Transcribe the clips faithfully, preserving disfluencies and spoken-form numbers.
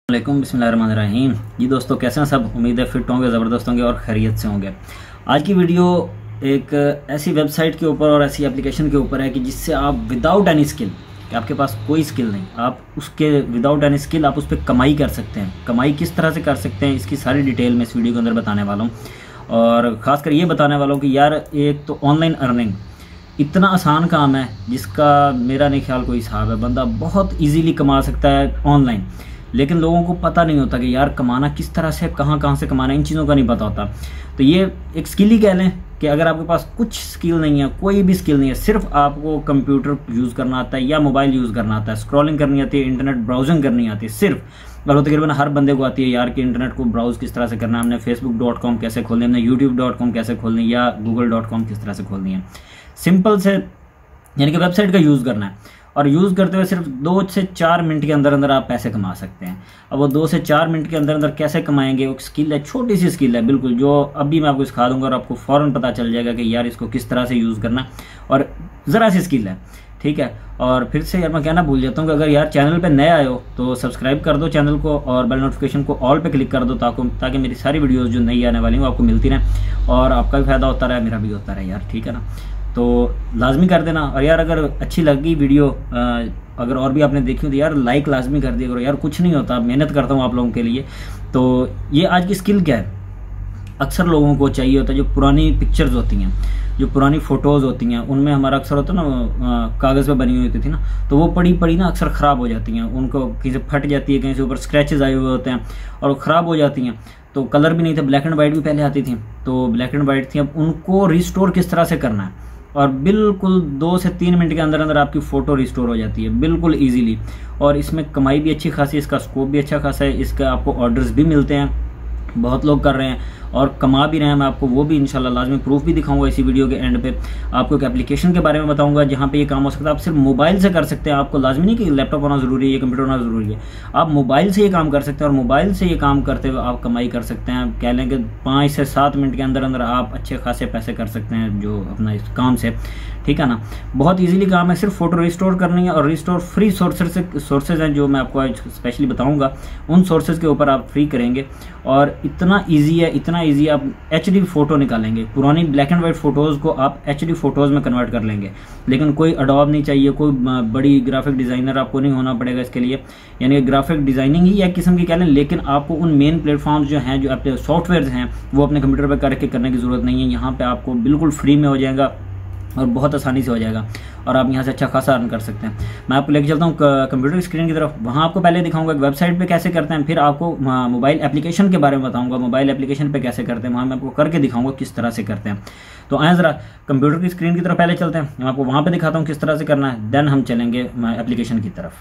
वालेकुम बिस्मिल्लाहिर्रहमानिर्रहीम। जी दोस्तों, कैसे हैं सब? उम्मीद है फिट होंगे, ज़बरदस्त होंगे और खैरियत से होंगे। आज की वीडियो एक ऐसी वेबसाइट के ऊपर और ऐसी एप्लीकेशन के ऊपर है कि जिससे आप विदाउट एनी स्किल, कि आपके पास कोई स्किल नहीं, आप उसके विदाउट एनी स्किल आप उस पर कमाई कर सकते हैं। कमाई किस तरह से कर सकते हैं, इसकी सारी डिटेल मैं इस वीडियो के अंदर बताने वाला हूँ। और ख़ासकर ये बताने वाला हूँ कि यार, एक तो ऑनलाइन अर्निंग इतना आसान काम है जिसका मेरा नहीं ख्याल कोई हिसाब है। बंदा बहुत ईजीली कमा सकता है ऑनलाइन, लेकिन लोगों को पता नहीं होता कि यार कमाना किस तरह से, कहाँ कहाँ से कमाना, इन चीज़ों का नहीं पता होता। तो ये एक स्किल ही कह लें कि अगर आपके पास कुछ स्किल नहीं है, कोई भी स्किल नहीं है, सिर्फ आपको कंप्यूटर यूज़ करना आता है या मोबाइल यूज़ करना आता है, स्क्रॉलिंग करनी आती है, इंटरनेट ब्राउजिंग करनी आती है सिर्फ। और तकरीबन हर बंदे को आती है यार कि इंटरनेट को ब्राउज किस तरह से करना है, हमने फेसबुक डॉट कॉम कैसे खोलनी है, हमने यूट्यूब डॉट कॉम कैसे खोलनी है, या गूगल डॉट कॉम किस तरह से खोलनी है। सिंपल से यानी कि वेबसाइट का यूज़ करना है, और यूज़ करते हुए सिर्फ दो से चार मिनट के अंदर अंदर आप पैसे कमा सकते हैं। अब वो दो से चार मिनट के अंदर अंदर कैसे कमाएंगे, वो स्किल है, छोटी सी स्किल है बिल्कुल, जो अभी मैं आपको सिखा दूंगा और आपको फ़ौरन पता चल जाएगा कि यार इसको किस तरह से यूज़ करना है। और ज़रा सी स्किल है, ठीक है। और फिर से यार मैं कहना भूल जाता हूँ कि अगर यार चैनल पे नए आए हो तो सब्सक्राइब कर दो चैनल को, और बेल नोटिफिकेशन को ऑल पे क्लिक कर दो ताकि ताकि मेरी सारी वीडियोज़ जो नई आने वाली हैं वो आपको मिलती रहें, और आपका भी फ़ायदा होता रहे, मेरा भी होता रहे यार, ठीक है ना। तो लाजमी कर देना। और यार अगर अच्छी लगी वीडियो, अगर और भी आपने देखी हो तो यार लाइक लाजमी कर दिया करो यार, कुछ नहीं होता, मेहनत करता हूँ आप लोगों के लिए। तो ये आज की स्किल क्या है, अक्सर लोगों को चाहिए होता है जो पुरानी पिक्चर्स होती हैं, जो पुरानी फ़ोटोज़ होती हैं, उनमें हमारा अक्सर होता है ना, कागज़ पे बनी हुई होती थी ना, तो वो पड़ी पड़ी ना अक्सर ख़राब हो जाती हैं, उनको कहीं से फट जाती है, कहीं से ऊपर स्क्रैचेस आए हुए होते हैं और वो ख़राब हो जाती हैं। तो कलर भी नहीं था, ब्लैक एंड वाइट भी पहले आती थी, तो ब्लैक एंड वाइट थी। अब उनको रिस्टोर किस तरह से करना है, और बिल्कुल दो से तीन मिनट के अंदर अंदर आपकी फ़ोटो रिस्टोर हो जाती है बिल्कुल इजीली। और इसमें कमाई भी अच्छी खासी, इसका स्कोप भी अच्छा खासा है, इसका आपको ऑर्डर्स भी मिलते हैं, बहुत लोग कर रहे हैं और कमा भी रहे हैं। मैं आपको वो भी इंशाल्लाह लाजमी प्रूफ भी दिखाऊंगा इसी वीडियो के एंड पे। आपको एक एप्लीकेशन के बारे में बताऊंगा जहाँ पे ये काम हो सकता है। आप सिर्फ मोबाइल से कर सकते हैं, आपको लाजमी नहीं कि लैपटॉप होना ज़रूरी है या कंप्यूटर होना ज़रूरी है, आप मोबाइल से ये काम कर सकते हैं। और मोबाइल से ये काम करते हुए आप कमाई कर सकते हैं। कह लें कि पाँच से सात मिनट के अंदर अंदर आप अच्छे खासे पैसे कर सकते हैं जो अपना इस काम से, ठीक है ना। बहुत ईजिली काम है, सिर्फ फ़ोटो रिस्टोर करनी है, और रिस्टोर फ्री सोर्सेज से सोर्सेज हैं जो मैं आपको आज स्पेशली बताऊँगा, उन सोर्सेज के ऊपर आप फ्री करेंगे। और इतना ईजी है, इतना ईजी, आप एच डी फ़ोटो निकालेंगे, पुरानी ब्लैक एंड वाइट फ़ोटोज़ को आप एच डी फ़ोटोज़ में कन्वर्ट कर लेंगे। लेकिन कोई अडोब नहीं चाहिए, कोई बड़ी ग्राफिक डिज़ाइनर आपको नहीं होना पड़ेगा इसके लिए, यानी ग्राफिक डिज़ाइनिंग ही एक किस्म की कह लें। लेकिन आपको उन मेन प्लेटफॉर्म्स जो हैं, जो अपने सॉफ्टवेयर हैं, वो अपने कंप्यूटर पर करके करने की ज़रूरत नहीं है। यहाँ पर आपको बिल्कुल फ्री में हो जाएगा और बहुत आसानी से हो जाएगा, और आप यहाँ से अच्छा खासा अर्न कर सकते हैं। मैं आपको लेके चलता हूँ कंप्यूटर स्क्रीन की तरफ। वहाँ आपको पहले दिखाऊंगा वेबसाइट पे कैसे करते हैं, फिर आपको मोबाइल एप्लीकेशन के बारे में बताऊंगा, मोबाइल एप्लीकेशन पे कैसे करते हैं, वहाँ मैं आपको करके दिखाऊंगा किस तरह से करते हैं। तो आए ज़रा कंप्यूटर की स्क्रीन की तरफ पहले चलते हैं, मैं आपको वहाँ पर दिखाता हूँ किस तरह से करना है, देन हम चलेंगे एप्लीकेशन की तरफ।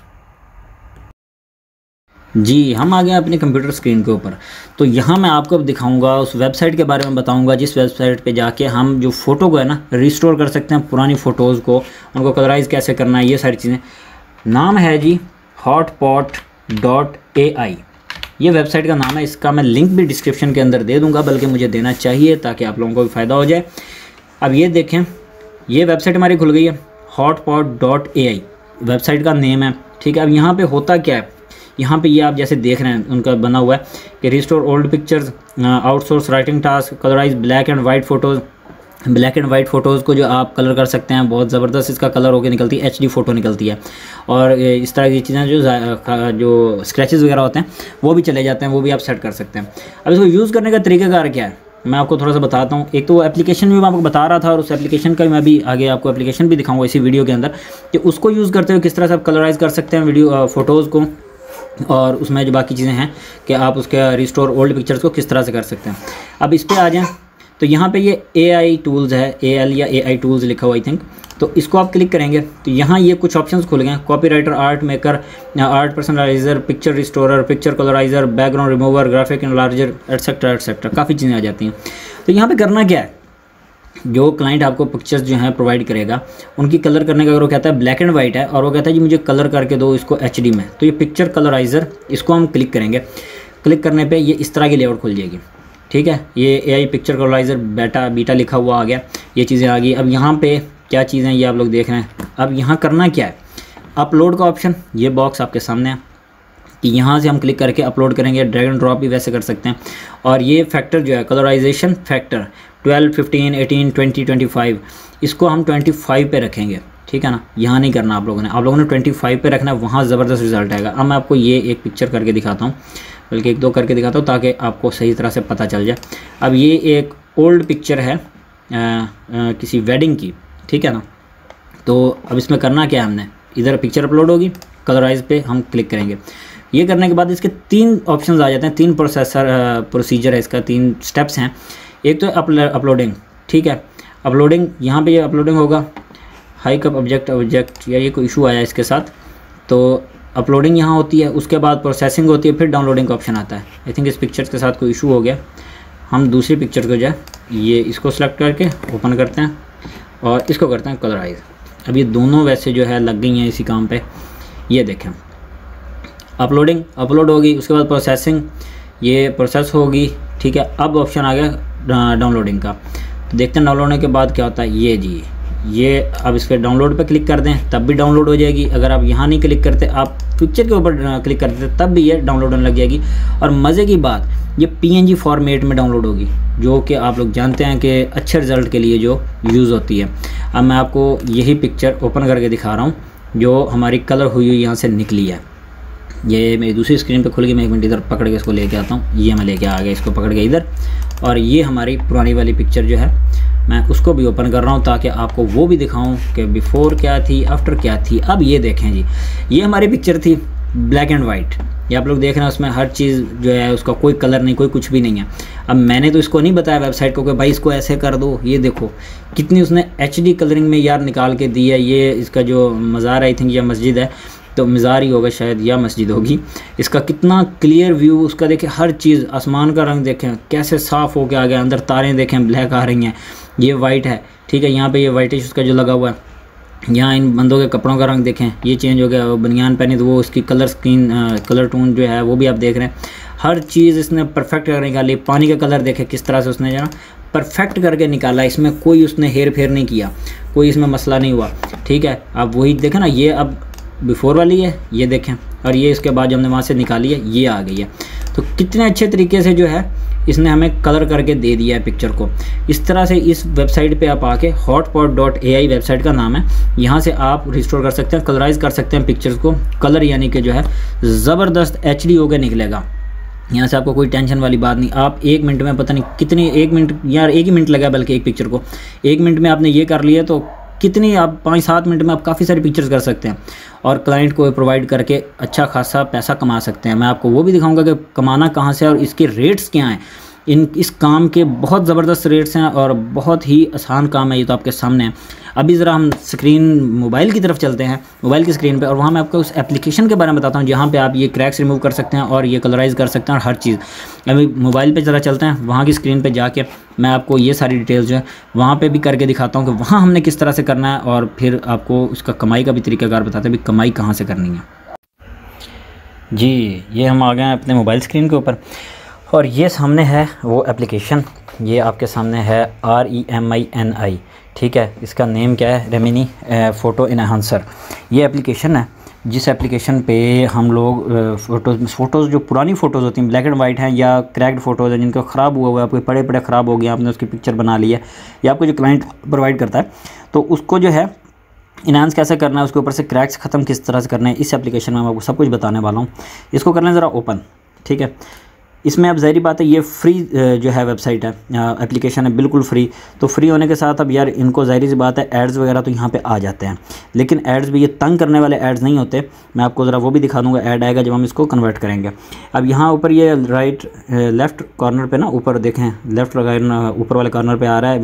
जी, हम आ गए अपने कंप्यूटर स्क्रीन के ऊपर। तो यहाँ मैं आपको अब दिखाऊंगा, उस वेबसाइट के बारे में बताऊंगा जिस वेबसाइट पे जाके हम जो फ़ोटो को है ना रिस्टोर कर सकते हैं, पुरानी फ़ोटोज़ को, उनको कलराइज़ कैसे करना है, ये सारी चीज़ें। नाम है जी हॉटपॉट डॉट ए आई, ये वेबसाइट का नाम है। इसका मैं लिंक भी डिस्क्रिप्शन के अंदर दे दूँगा, बल्कि मुझे देना चाहिए ताकि आप लोगों को भी फ़ायदा हो जाए। अब ये देखें, ये वेबसाइट हमारी खुल गई है, Hotpot dot A I website का नेम है, ठीक है। अब यहाँ पर होता क्या है, यहाँ पे ये आप जैसे देख रहे हैं उनका बना हुआ है कि restore old pictures, outsource writing task, colourise black and white photos. Black and white photos को जो आप कलर कर सकते हैं, बहुत ज़बरदस्त इसका कलर होकर निकलती है, एचडी फ़ोटो निकलती है। और इस तरह की चीज़ें जो जो स्क्रैचेस वगैरह होते हैं वो भी चले जाते हैं, वो भी आप सेट कर सकते हैं। अब इसको यूज़ करने का तरीक़ाकार क्या है, मैं आपको थोड़ा सा बताता हूँ। एक तो एप्लीकेशन भी मैं आपको बता रहा था, और उस एप्लीकेशन का मैं भी आगे आपको एप्लीकेशन भी दिखाऊँगा इसी वीडियो के अंदर, कि उसको यूज़ करते हुए किस तरह से आप कलराइज़ कर सकते हैं वीडियो फ़ोटोज़ को, और उसमें जो बाकी चीज़ें हैं कि आप उसके रिस्टोर ओल्ड पिक्चर्स को किस तरह से कर सकते हैं। अब इस पे आ जाएं तो यहाँ पे ये ए आई टूल्स है, ए एल या ए आई टूल्स लिखा हुआ आई थिंक, तो इसको आप क्लिक करेंगे तो यहाँ ये कुछ ऑप्शंस खुल गए हैं, copy writer, art maker, art personaliser, picture restorer, picture colouriser, background remover, graphic enlarger, etcetera etcetera, काफ़ी चीज़ें आ जाती हैं। तो यहाँ पर करना क्या है, जो क्लाइंट आपको पिक्चर्स जो हैं प्रोवाइड करेगा, उनकी कलर करने का अगर वो कहता है ब्लैक एंड वाइट है और वो कहता है जी मुझे कलर करके दो इसको एचडी में, तो ये पिक्चर कलराइज़र, इसको हम क्लिक करेंगे। क्लिक करने पे ये इस तरह की लेआउट खुल जाएगी, ठीक है। ये एआई पिक्चर कलराइज़र बेटा बीटा लिखा हुआ आ गया, ये चीज़ें आ गई। अब यहाँ पे क्या चीज़ें ये आप लोग देख रहे हैं। अब यहाँ करना क्या है, अपलोड का ऑप्शन, ये बॉक्स आपके सामने है, कि यहाँ से हम क्लिक करके अपलोड करेंगे, ड्रैग एंड ड्रॉप भी वैसे कर सकते हैं। और ये फैक्टर जो है colourisation factor twelve, fifteen, eighteen, twenty, twenty five, इसको हम ट्वेंटी फाइव पे रखेंगे, ठीक है ना। यहाँ नहीं करना आप लोगों ने, आप लोगों ने ट्वेंटी फाइव पे रखना है, वहाँ ज़बरदस्त रिजल्ट आएगा। अब मैं आपको ये एक पिक्चर करके दिखाता हूँ, बल्कि एक दो करके दिखाता हूँ ताकि आपको सही तरह से पता चल जाए। अब ये एक ओल्ड पिक्चर है आ, आ, किसी वेडिंग की, ठीक है ना। तो अब इसमें करना क्या है, हमने इधर पिक्चर अपलोड होगी, कलराइज पे हम क्लिक करेंगे। ये करने के बाद इसके तीन ऑप्शंस आ जाते हैं, तीन प्रोसेसर प्रोसीजर है इसका, तीन स्टेप्स हैं। एक तो अपलोडिंग, ठीक है, अपलोडिंग यहाँ पे ये अपलोडिंग होगा, हाई कप ऑब्जेक्ट ऑब्जेक्ट या ये कोई इशू आया इसके साथ, तो अपलोडिंग यहाँ होती है, उसके बाद प्रोसेसिंग होती है, फिर डाउनलोडिंग का ऑप्शन आता है। आई थिंक इस पिक्चर के साथ कोई इशू हो गया, हम दूसरी पिक्चर को जो है ये इसको सेलेक्ट करके ओपन करते हैं और इसको करते हैं कलराइज। अब ये दोनों वैसे जो है लग गई हैं इसी काम पे। ये देखें अपलोडिंग अपलोड होगी, उसके बाद प्रोसेसिंग, ये प्रोसेस होगी, ठीक है। अब ऑप्शन आ गया डाउनलोडिंग का, तो देखते हैं डाउनलोड के बाद क्या होता है। ये जी ये अब इस पर डाउनलोड पे क्लिक कर दें तब भी डाउनलोड हो जाएगी। अगर आप यहाँ नहीं क्लिक करते, आप पिक्चर के ऊपर क्लिक करते तब भी ये डाउनलोड होने लग जाएगी। और मज़े की बात, ये पीएनजी फॉर्मेट में डाउनलोड होगी, जो कि आप लोग जानते हैं कि अच्छे रिज़ल्ट के लिए जो यूज़ होती है। अब मैं आपको यही पिक्चर ओपन करके दिखा रहा हूँ जो हमारी कलर हुई हुई यहाँ से निकली है। ये मेरी दूसरी स्क्रीन पे खुल गई, मैं एक मिनट इधर पकड़ के इसको लेके आता हूँ। ये मैं लेके आ गया इसको पकड़ के इधर, और ये हमारी पुरानी वाली पिक्चर जो है मैं उसको भी ओपन कर रहा हूँ ताकि आपको वो भी दिखाऊं कि बिफ़ोर क्या थी, आफ्टर क्या थी। अब ये देखें जी, ये हमारी पिक्चर थी ब्लैक एंड वाइट, ये आप लोग देख रहे हैं, उसमें हर चीज़ जो है उसका कोई कलर नहीं, कोई कुछ भी नहीं है। अब मैंने तो इसको नहीं बताया वेबसाइट को कि भाई इसको ऐसे कर दो, ये देखो कितनी उसने एच डी कलरिंग में यार निकाल के दी है। ये इसका जो मज़ार आई थिंक या मस्जिद है, तो मज़ार ही होगा शायद या मस्जिद होगी, इसका कितना क्लियर व्यू उसका देखें, हर चीज़, आसमान का रंग देखें कैसे साफ़ होके आ गया, अंदर तारें देखें ब्लैक आ रही हैं, ये वाइट है, ठीक है। यहाँ पे ये वाइटिश उसका जो लगा हुआ है, यहाँ इन बंदों के कपड़ों का रंग देखें ये चेंज हो गया, वो बनियान पहनी तो वो उसकी कलर स्किन कलर टोन जो है वो भी आप देख रहे हैं। हर चीज़ इसने परफेक्ट करके निकाली। पानी का कलर देखें किस तरह से उसने जो है परफेक्ट करके निकाला, इसमें कोई उसने हेर फेर नहीं किया, कोई इसमें मसला नहीं हुआ, ठीक है। आप वही देखें ना, ये अब बिफ़ोर वाली है, ये देखें, और ये इसके बाद जो हमने वहाँ से निकाली है ये आ गई है। तो कितने अच्छे तरीके से जो है इसने हमें कलर करके दे दिया है पिक्चर को। इस तरह से इस वेबसाइट पे आप आके Hotpot dot A I website का नाम है, यहाँ से आप रिस्टोर कर सकते हैं, कलराइज कर सकते हैं पिक्चर्स को। कलर यानी कि जो है ज़बरदस्त एच डी होकर निकलेगा। यहाँ से आपको कोई टेंशन वाली बात नहीं। आप एक मिनट में पता नहीं कितनी, एक मिनट यार एक ही मिनट लगा बल्कि एक पिक्चर को, एक मिनट में आपने ये कर लिया तो कितनी आप पाँच सात मिनट में आप काफ़ी सारी पिक्चर्स कर सकते हैं और क्लाइंट को प्रोवाइड करके अच्छा खासा पैसा कमा सकते हैं। मैं आपको वो भी दिखाऊंगा कि कमाना कहाँ से और इसके रेट्स क्या हैं। इन इस काम के बहुत ज़बरदस्त रेट्स हैं और बहुत ही आसान काम है, ये तो आपके सामने है। अभी ज़रा हम स्क्रीन मोबाइल की तरफ चलते हैं, मोबाइल की स्क्रीन पे, और वहाँ मैं आपको उस एप्लीकेशन के बारे में बताता हूँ जहाँ पे आप ये क्रैक्स रिमूव कर सकते हैं और ये कलराइज कर सकते हैं और हर चीज़। अभी मोबाइल पे ज़रा चलते हैं, वहाँ की स्क्रीन पे जाके मैं आपको ये सारी डिटेल्स जो है वहाँ पे भी करके दिखाता हूँ कि वहाँ हमने किस तरह से करना है, और फिर आपको उसका कमाई का भी तरीकाकार बताते हैं, भी कमाई कहाँ से करनी है। जी ये हम आ गए हैं अपने मोबाइल स्क्रीन के ऊपर, और ये सामने है वो एप्लीकेशन, ये आपके सामने है R E M I N I, ठीक है। इसका नेम क्या है, रेमिनी फ़ोटो इनहांसर। ये एप्लीकेशन है जिस एप्लीकेशन पे हम लोग फ़ोटोज़ फ़ोटोज़ जो पुरानी फ़ोटोज़ होती हैं, ब्लैक एंड वाइट हैं या क्रैक्ड फ़ोटोज़ हैं जिनका ख़राब हुआ हुआ है, आपके पड़े पड़े ख़राब हो गया, आपने उसकी पिक्चर बना ली है, या आपको जो क्लाइंट प्रोवाइड करता है, तो उसको जो है इनहांस कैसे करना है, उसके ऊपर से क्रैक्स ख़त्म किस तरह से करना है, इस एप्लीकेशन में मैं आपको सब कुछ बताने वाला हूँ। इसको कर लें ज़रा ओपन, ठीक है। इसमें अब ज़ाहिर बात है ये फ्री जो है वेबसाइट है, एप्लीकेशन है, बिल्कुल फ्री। तो फ्री होने के साथ अब यार इनको ज़ाहिर सी बात है एड्स वगैरह तो यहाँ पे आ जाते हैं, लेकिन एड्स भी ये तंग करने वाले एड्स नहीं होते। मैं आपको ज़रा वो भी दिखा दूँगा, ऐड आएगा जब हम इसको कन्वर्ट करेंगे। अब यहाँ ऊपर ये राइट लेफ़्ट कॉर्नर पे ना, ऊपर देखें लेफ़्ट ऊपर वाले कॉर्नर पर आ रहा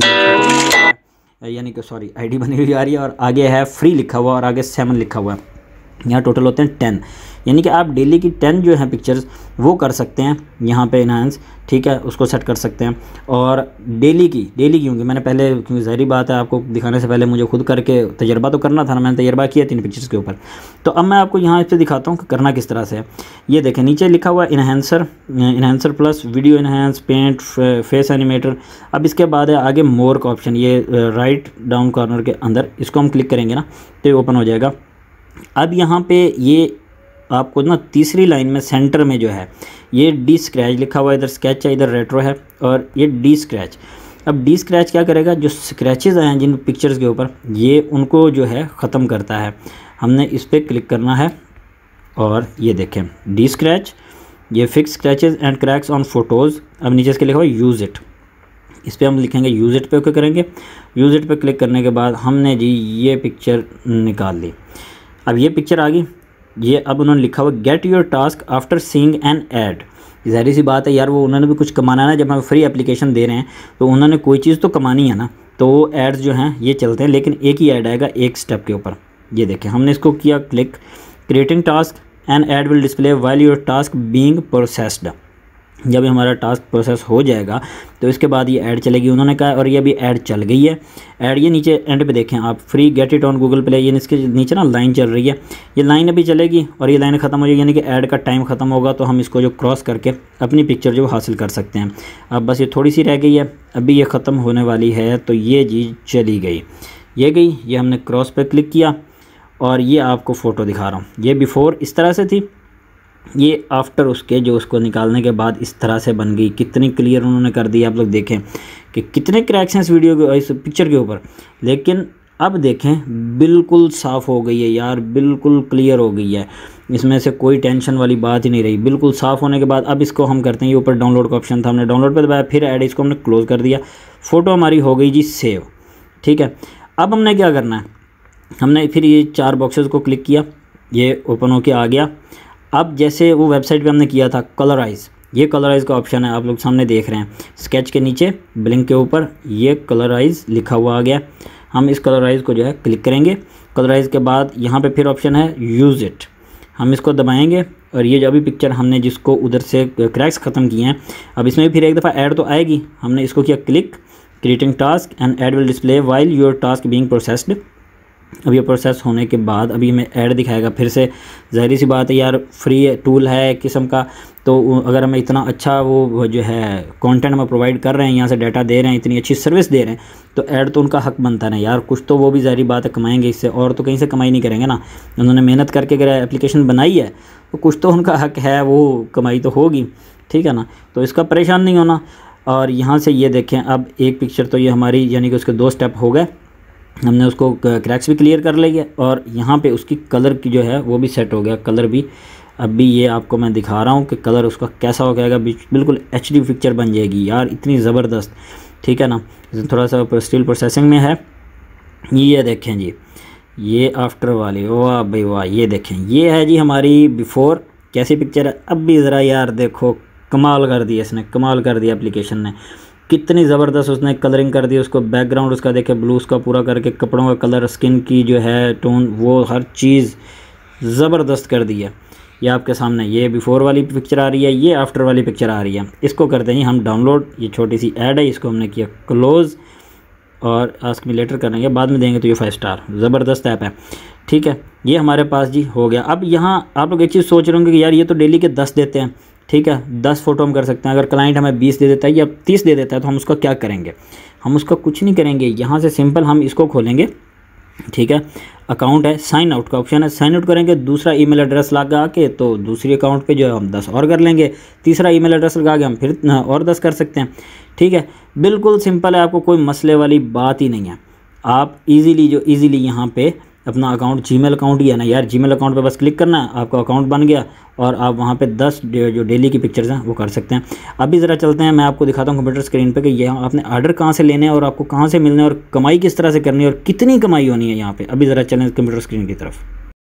है, यानी कि सॉरी आई डी बनी हुई आ रही है, और आगे है फ्री लिखा हुआ और आगे सेवन लिखा हुआ है। यहाँ टोटल होते हैं टेन, यानी कि आप डेली की टेन जो है पिक्चर्स वो कर सकते हैं यहाँ पे इनहांस, ठीक है, उसको सेट कर सकते हैं। और डेली की डेली की क्योंकि मैंने पहले, क्योंकि ज़ाहिर बात है आपको दिखाने से पहले मुझे खुद करके तजर्बा तो करना था ना, मैंने तजर्बा किया तीन पिक्चर्स के ऊपर। तो अब मैं आपको यहाँ पे दिखाता हूँ कि करना किस तरह से है। ये देखें नीचे लिखा हुआ enhancer, enhancer plus video enhance, paint, face animator. अब इसके बाद है आगे मोर का ऑप्शन, ये राइट डाउन कॉर्नर के अंदर, इसको हम क्लिक करेंगे ना तो ये ओपन हो जाएगा। अब यहाँ पे ये आपको ना तीसरी लाइन में सेंटर में जो है ये डी स्क्रैच लिखा हुआ है, इधर स्केच है, इधर रेट्रो है और ये डी स्क्रैच। अब डी स्क्रैच क्या करेगा, जो स्क्रैचेस आए हैं जिन पिक्चर्स के ऊपर, ये उनको जो है ख़त्म करता है। हमने इस पर क्लिक करना है और ये देखें डी स्क्रैच, ये fix scratches and cracks on photos. अब नीचे इसके लिखा हुआ यूज़ इट, इस पर हम लिखेंगे यूज़ इट पे ओके करेंगे। यूज़ इट पे क्लिक करने के बाद हमने जी ये पिक्चर निकाल ली। अब ये पिक्चर आ गई, ये अब उन्होंने लिखा हुआ get your task after seeing an ad. ज़ाहिर सी बात है यार, वो उन्होंने भी कुछ कमाना है ना, जब हम फ्री एप्लीकेशन दे रहे हैं तो उन्होंने कोई चीज़ तो कमानी है ना, तो वो एड्स जो हैं ये चलते हैं, लेकिन एक ही ऐड आएगा एक स्टेप के ऊपर। ये देखें हमने इसको किया click, creating task an ad will display while your task being processed. जब हमारा टास्क प्रोसेस हो जाएगा तो इसके बाद ये ऐड चलेगी उन्होंने कहा, और ये अभी ऐड चल गई है। ऐड ये नीचे एंड पे देखें आप, free get it on Google Play, ये इसके नीचे ना लाइन चल रही है, ये लाइन अभी चलेगी और ये लाइन ख़त्म हो जाएगी, यानी कि ऐड का टाइम ख़त्म होगा तो हम इसको जो क्रॉस करके अपनी पिक्चर जो हासिल कर सकते हैं। अब बस ये थोड़ी सी रह गई है, अभी ये ख़त्म होने वाली है, तो ये चीज़ चली गई, ये गई, ये हमने क्रॉस पर क्लिक किया और ये आपको फ़ोटो दिखा रहा हूँ। ये बिफ़ोर इस तरह से थी, ये आफ्टर उसके जो उसको निकालने के बाद इस तरह से बन गई। कितनी क्लियर उन्होंने कर दी, आप लोग देखें कि कितने क्रैक्स हैं इस वीडियो के, इस पिक्चर के ऊपर। लेकिन अब देखें बिल्कुल साफ़ हो गई है यार, बिल्कुल क्लियर हो गई है, इसमें से कोई टेंशन वाली बात ही नहीं रही। बिल्कुल साफ़ होने के बाद अब इसको हम करते हैं, ये ऊपर डाउनलोड का ऑप्शन था, हमने डाउनलोड पर दबाया, फिर ऐड, इसको हमने क्लोज़ कर दिया, फ़ोटो हमारी हो गई जी सेव। ठीक है, अब हमने क्या करना है, हमने फिर ये चार बॉक्सेस को क्लिक किया, ये ओपन होके आ गया। अब जैसे वो वेबसाइट पे हमने किया था कलराइज़, ये कलराइज़ का ऑप्शन है, आप लोग सामने देख रहे हैं, स्केच के नीचे ब्लिंक के ऊपर ये कलराइज़ लिखा हुआ आ गया। हम इस कलराइज़ को जो है क्लिक करेंगे, कलराइज़ के बाद यहाँ पे फिर ऑप्शन है यूज़ इट, हम इसको दबाएंगे और ये जो अभी पिक्चर हमने जिसको उधर से क्रैक्स ख़त्म किए हैं, अब इसमें फिर एक दफ़ा ऐड तो आएगी। हमने इसको किया click, creating task and ad will display while your task being processed. अब ये प्रोसेस होने के बाद अभी हमें ऐड दिखाएगा फिर से। ज़ाहिर सी बात है यार, फ्री टूल है किस्म का, तो अगर हमें इतना अच्छा वो जो है कंटेंट में प्रोवाइड कर रहे हैं, यहाँ से डाटा दे रहे हैं, इतनी अच्छी सर्विस दे रहे हैं, तो ऐड तो उनका हक बनता है ना यार, कुछ तो वो भी ज़ाहिर बात है कमाएंगे इससे, और तो कहीं से कमाई नहीं करेंगे ना। उन्होंने मेहनत करके अगर एप्लीकेशन बनाई है तो कुछ तो उनका हक है, वो कमाई तो होगी, ठीक है ना, तो इसका परेशान नहीं होना। और यहाँ से ये देखें, अब एक पिक्चर तो ये हमारी यानी कि उसके दो स्टेप हो गए, हमने उसको क्रैक्स भी क्लियर कर लिया और यहाँ पे उसकी कलर की जो है वो भी सेट हो गया, कलर भी। अभी ये आपको मैं दिखा रहा हूँ कि कलर उसका कैसा हो जाएगा, बिल्कुल एचडी पिक्चर बन जाएगी यार, इतनी ज़बरदस्त, ठीक है ना। थोड़ा सा स्टिल प्रोसेसिंग में है, ये देखें जी, ये आफ्टर वाली, वाह भाई वाह, ये देखें, ये है जी हमारी बिफ़ोर, कैसी पिक्चर है। अब भी ज़रा यार देखो, कमाल कर दिया इसने, कमाल कर दिया एप्लीकेशन ने, कितनी ज़बरदस्त उसने कलरिंग कर दी, उसको बैकग्राउंड उसका देखे ब्लू उसका पूरा करके, कपड़ों का कलर, स्किन की जो है टोन, वो हर चीज़ ज़बरदस्त कर दी है। ये आपके सामने ये बिफ़ोर वाली पिक्चर आ रही है, ये आफ्टर वाली पिक्चर आ रही है। इसको करते हैं हम डाउनलोड, ये छोटी सी ऐड है, इसको हमने किया क्लोज़ और आस्क मी लेटर करेंगे, बाद में देंगे तो ये फाइव स्टार, ज़बरदस्त ऐप है, ठीक है। ये हमारे पास जी हो गया। अब यहाँ आप लोग एक चीज़ सोच रहे होंगे कि यार ये तो डेली के दस देते हैं, ठीक है, दस फ़ोटो हम कर सकते हैं। अगर क्लाइंट हमें बीस दे देता है या तीस दे देता है तो हम उसका क्या करेंगे? हम उसका कुछ नहीं करेंगे, यहाँ से सिंपल हम इसको खोलेंगे, ठीक है, अकाउंट है, साइन आउट का ऑप्शन है, साइन आउट करेंगे, दूसरा ईमेल एड्रेस लगा के तो दूसरी अकाउंट पे जो है हम दस और कर लेंगे, तीसरा ईमेल एड्रेस लगा के हम फिर और दस कर सकते हैं, ठीक है। बिल्कुल सिंपल है, आपको कोई मसले वाली बात ही नहीं है। आप इजीली जो इजीली यहाँ पे अपना अकाउंट, जीमेल अकाउंट ही है ना यार, जीमेल अकाउंट पे बस क्लिक करना है, आपका अकाउंट बन गया और आप वहाँ पे दस जो डेली की पिक्चर्स हैं वो कर सकते हैं। अभी ज़रा चलते हैं, मैं आपको दिखाता हूँ कंप्यूटर स्क्रीन पे कि ये आपने आर्डर कहाँ से लेने हैं और आपको कहाँ से मिलने हैं और कमाई किस तरह से करनी है और कितनी कमाई होनी है यहाँ पे। अभी ज़रा चलें कंप्यूटर स्क्रीन की तरफ।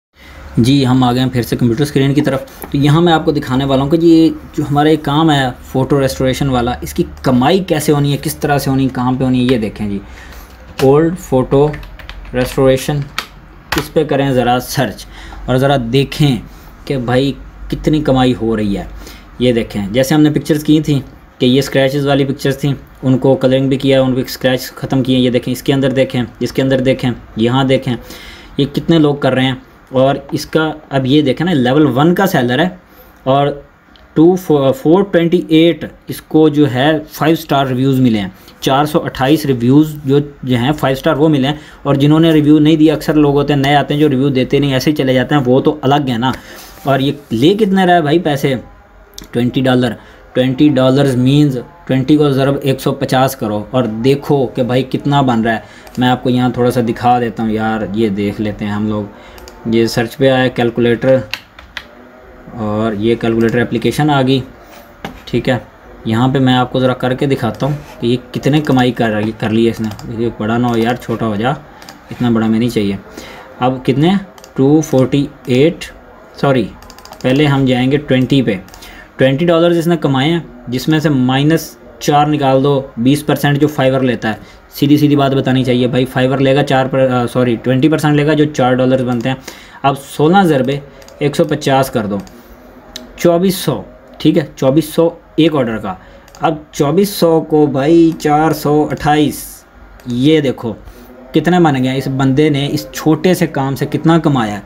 जी हम आ गए हैं फिर से कंप्यूटर स्क्रीन की तरफ। तो यहाँ मैं आपको दिखाने वाला हूँ कि ये जो हमारा एक काम है फ़ोटो रेस्टोरेशन वाला, इसकी कमाई कैसे होनी है, किस तरह से होनी है, कहाँ पर होनी है। ये देखें जी, ओल्ड फ़ोटो रेस्टोरेशन, इस पे करें ज़रा सर्च और ज़रा देखें कि भाई कितनी कमाई हो रही है। ये देखें, जैसे हमने पिक्चर्स की थी कि ये स्क्रैचेस वाली पिक्चर्स थी, उनको कलरिंग भी किया, उनके स्क्रैच ख़त्म किए। ये देखें, इसके अंदर देखें, इसके अंदर देखें, यहाँ देखें, ये कितने लोग कर रहे हैं। और इसका अब ये देखें ना, लेवल वन का सेलर है और टू फोर ट्वेंटी एट इसको जो है फाइव स्टार रिव्यूज़ मिले हैं, चार सौ अट्ठाईस रिव्यूज़ जो जो हैं फाइव स्टार वो मिले हैं। और जिन्होंने रिव्यू नहीं दिया, अक्सर लोग होते हैं नए आते हैं जो रिव्यू देते नहीं, ऐसे ही चले जाते हैं, वो तो अलग है ना। और ये ले कितने रहा है भाई पैसे, twenty dollar. Twenty dollars means twenty को ज़रब एक सौ पचास करो और देखो कि भाई कितना बन रहा है। मैं आपको यहाँ थोड़ा सा दिखा देता हूँ यार, ये देख लेते हैं हम लोग। ये सर्च पे आया कैलकुलेटर और ये कैलकुलेटर एप्लीकेशन आ गई, ठीक है। यहाँ पे मैं आपको ज़रा करके दिखाता हूँ कि ये कितने कमाई कर कर ली है इसने। ये बड़ा ना हो यार, छोटा हो जा, इतना बड़ा में नहीं चाहिए। अब कितने, टू फोर्टी एट, सॉरी पहले हम जाएंगे ट्वेंटी पे। ट्वेंटी डॉलर्स इसने कमाए हैं, जिसमें से माइनस चार निकाल दो, बीस परसेंट जो फाइवर लेता है। सीधी सीधी बात बतानी चाहिए भाई, फाइवर लेगा चार पर सॉरी ट्वेंटी परसेंट लेगा, जो चार डॉलर बनते हैं। अब सोलह ज़रबे एक सौ पचास कर दो, चौबीस सौ, ठीक है, चौबीस सौ एक ऑर्डर का। अब चौबीस सौ को भाई चार सौ अट्ठाईस, ये देखो कितने बन गए। इस बंदे ने इस छोटे से काम से कितना कमाया,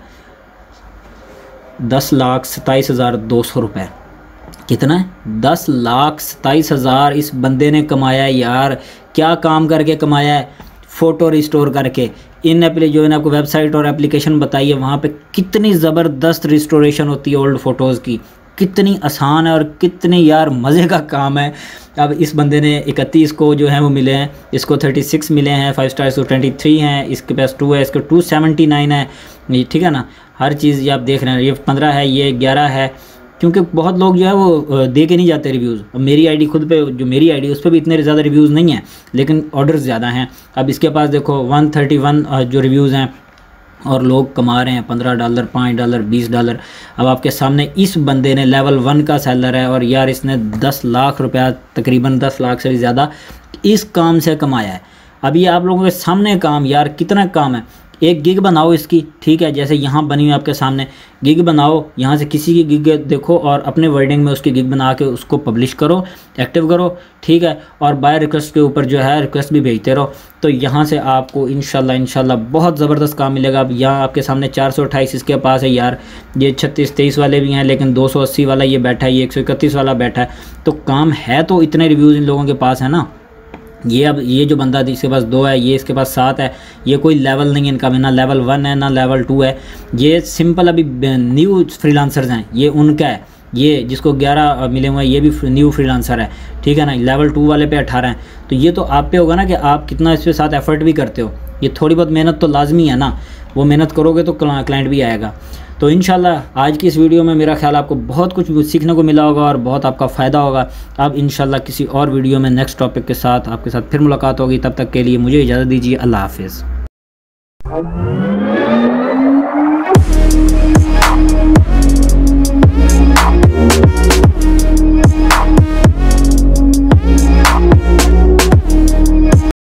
दस लाख सत्ताईस हज़ार दो सौ रुपये। कितना है, दस लाख सत्ताईस हज़ार इस बंदे ने कमाया है यार। क्या काम करके कमाया है, फ़ोटो रिस्टोर करके। इन एप्ली जो है आपको वेबसाइट और एप्लीकेशन बताई है, वहाँ पे कितनी ज़बरदस्त रिस्टोरेशन होती है ओल्ड फ़ोटोज़ की, कितनी आसान है और कितनी यार मज़े का काम है। अब इस बंदे ने इकतीस को जो है वो मिले हैं, इसको थर्टी सिक्स मिले हैं, फाइव स्टार इसको ट्वेंटी थ्री हैं, इसके पास टू है, इसको टू सेवेंटी नाइन है, ठीक है ना। हर चीज़ ये आप देख रहे हैं, ये पंद्रह है, ये ग्यारह है, क्योंकि बहुत लोग जो है वो दे के नहीं जाते रिव्यूज़। अब मेरी आईडी खुद पे, जो मेरी आईडी उस पर भी इतने ज़्यादा रिव्यूज़ नहीं हैं, लेकिन ऑर्डर्स ज़्यादा हैं। अब इसके पास देखो वन थर्टी वन जो रिव्यूज़ हैं और लोग कमा रहे हैं पंद्रह डॉलर, पाँच डॉलर, बीस डॉलर। अब आपके सामने इस बंदे ने लेवल वन का सेलर है और यार इसने दस लाख रुपया, तकरीबन दस लाख से भी ज़्यादा इस काम से कमाया है। अब ये आप लोगों के सामने काम, यार कितना काम है। एक गिग बनाओ इसकी, ठीक है, जैसे यहाँ बनी हुई आपके सामने गिग बनाओ, यहाँ से किसी की गिग देखो और अपने वर्डिंग में उसकी गिग बना के उसको पब्लिश करो, एक्टिव करो, ठीक है। और बाय रिक्वेस्ट के ऊपर जो है रिक्वेस्ट भी भेजते रहो, तो यहाँ से आपको इंशाल्लाह इंशाल्लाह बहुत ज़बरदस्त काम मिलेगा। अब यहाँ आपके सामने चार सौ अट्ठाईस इसके पास है यार, ये छत्तीस तेईस वाले भी हैं, लेकिन दो सौ अस्सी वाला ये बैठा है, ये एक सौ इकतीस वाला बैठा है। तो काम है, तो इतने रिव्यूज़ इन लोगों के पास है ना। ये अब ये जो बंदा इसके पास दो है, ये इसके पास सात है, ये कोई लेवल नहीं है इनका, ना लेवल वन है ना लेवल टू है। ये सिंपल अभी न्यू फ्रीलांसर्स हैं, ये उनका है। ये जिसको ग्यारह मिले हुए हैं ये भी न्यू फ्रीलांसर है, ठीक है ना। लेवल टू वाले पे अठारह हैं। तो ये तो आप पे होगा ना कि आप कितना इस पे साथ एफर्ट भी करते हो। ये थोड़ी बहुत मेहनत तो लाजमी है ना, वो मेहनत करोगे तो क्लाइंट भी आएगा। तो इंशाल्लाह आज की इस वीडियो में मेरा ख्याल आपको बहुत कुछ सीखने को मिला होगा और बहुत आपका फ़ायदा होगा। अब इंशाल्लाह किसी और वीडियो में नेक्स्ट टॉपिक के साथ आपके साथ फिर मुलाकात होगी। तब तक के लिए मुझे इजाज़त दीजिए, अल्लाह हाफिज़।